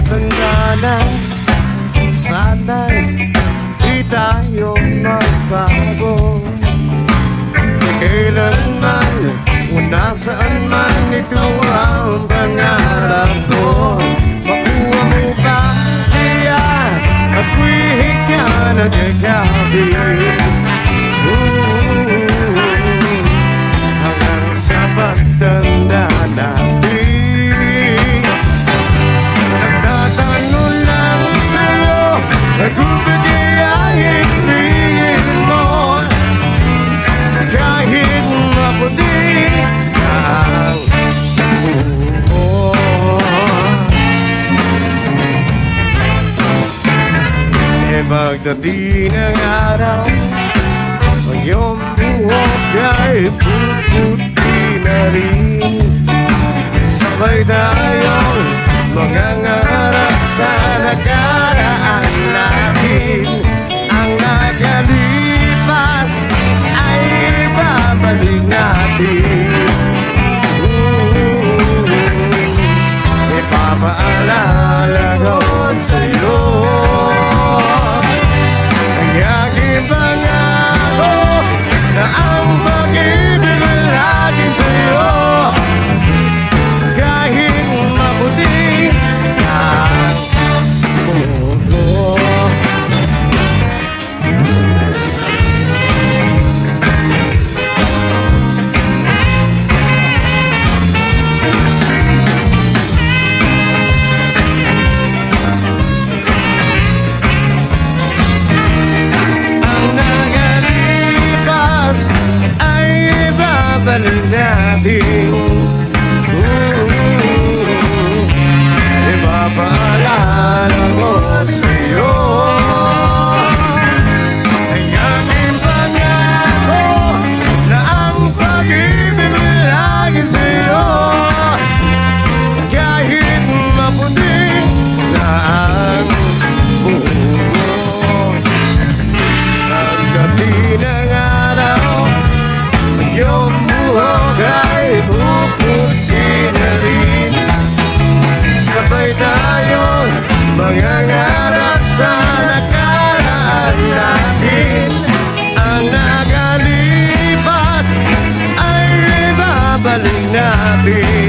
matanda na, sana'y di tayo magbago. Kailanman o nasaan man, ito ang pangarap ko. Makuha mo ba kaya ako'y hika na gagawin? Hanggang sa pagtanda natin, nagtatanong lang sa'yo kung kagayahin mo. Kahit maputi ang pagdating ng araw, ang iyong buhok ay puputi na rin. Sabay tayong mangangarap sa nakaraan natin. Ang nakalipas ay babalik natin. Ipapaalala ko sa'yo ang aking pangako na ang pag-ibig lagi sa'yo. Kahit maputi ang mundo. Balik natin. Ipapaalala ko sa'yo ang aking pangako na ang pag-ibig lagi sa'yo. Kahit maputi na ang mundo, pagdating ng araw, yung buhok ay puputi na rin. Sabay tayong mangangarap sa nakaraan natin. Ang nakalipas ay babalik natin.